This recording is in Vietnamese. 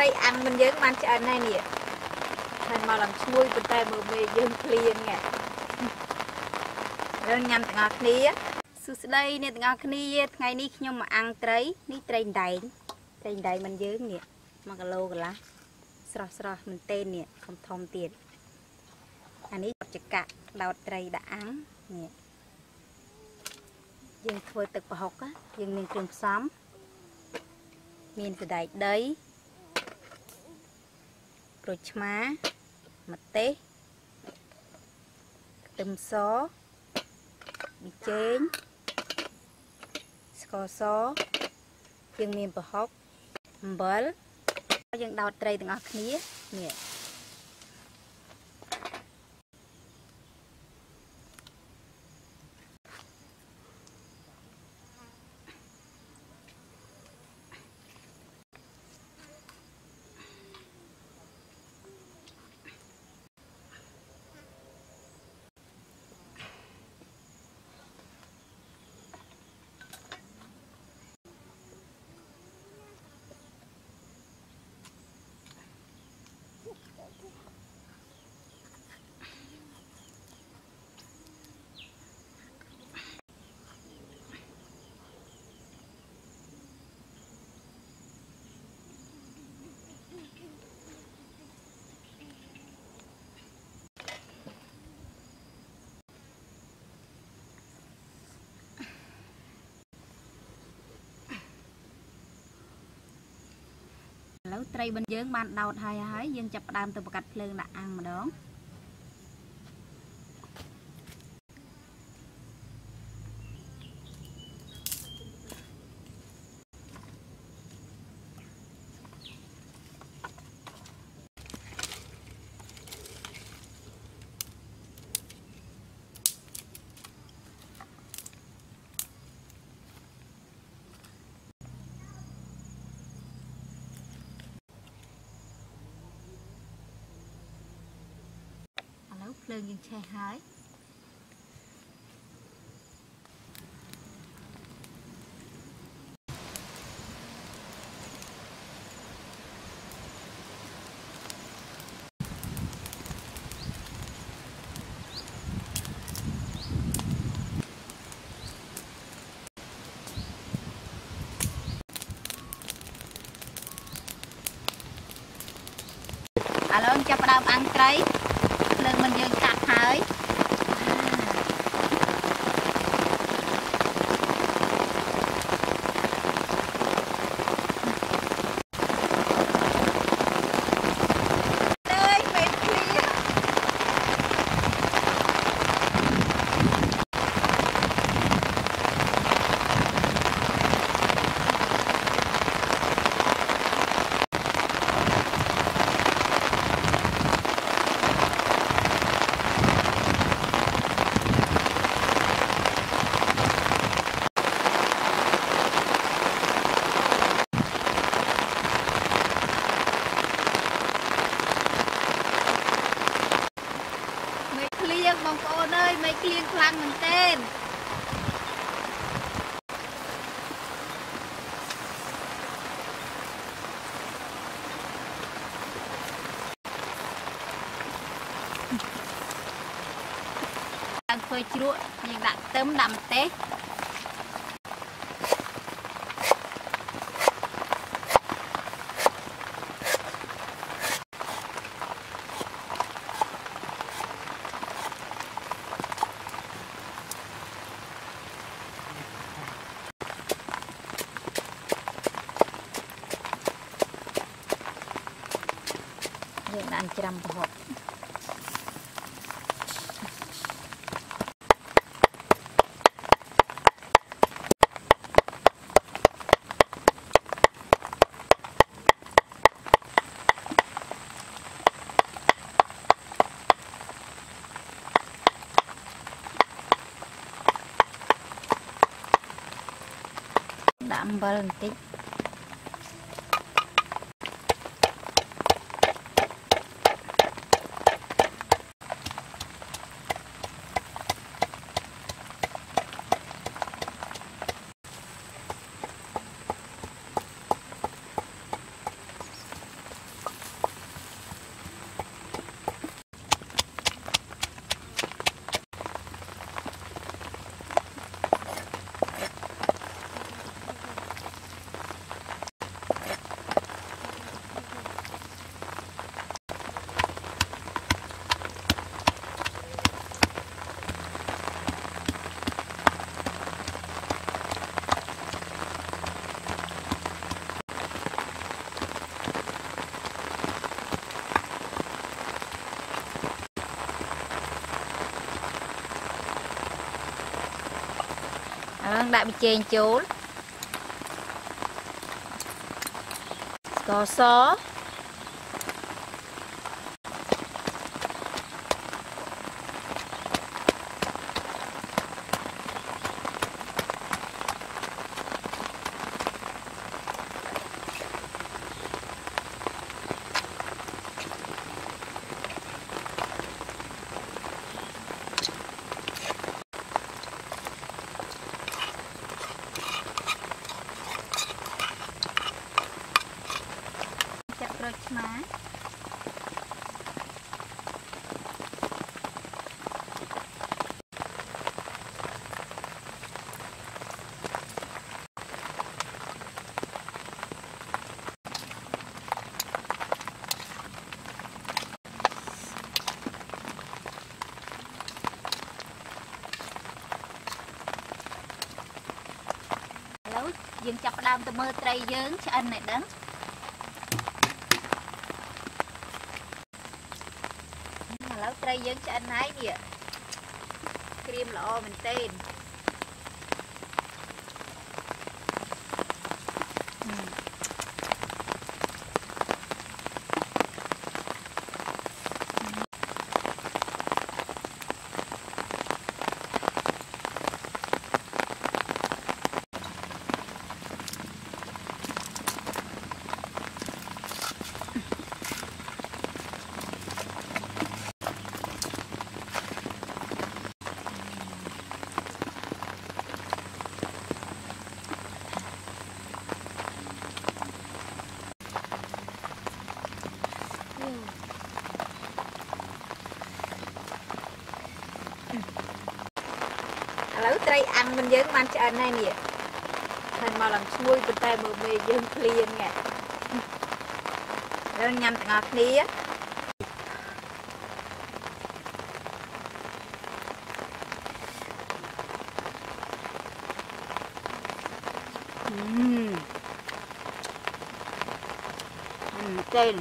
tây ăn mình dưỡng man cho này nè thành mà làm chui bên tay mờ mê dưỡng liền nè rồi nhằm ngọt ní su đây nè ngọt ní ngày ní nhưng mà ăn trái ní trái đầy mình dưỡng nè mà cái lô cái lá sờ mình tên nè không thông tiền anh ấy chặt cả đào trái đã ăn nè dương thôi tự bảo học á dương miền trường xóm miền từ đại đấy rồi má mặt té tôm xó bị chén xó dương miền bảo học bớl dương đào trái từng ngọc nía nè lấu tây bên dưới ban đầu hai dương chập đam từ cạch lương đã ăn mà đó lương dương che hái alo cho đam ăn trái lương mình dương cắt hái bông cô ơi mấy liên khoan mình tên đang phơi chuột nhưng đã tấm đậm té ăn chăm bò đạm bơ tí đại bị chèn chốn có xó chặt rồi má lâu dừng chặt đam từ mơ tray dướng cho anh này đắng lâu tray dướng cho anh ấy kìa cream lọ mình tên lâu tray ăn mình dướng man cho anh này nè thành mà làm xui bên tay mờ mê dướng liền nè rồi nhằm ngọt ní á tên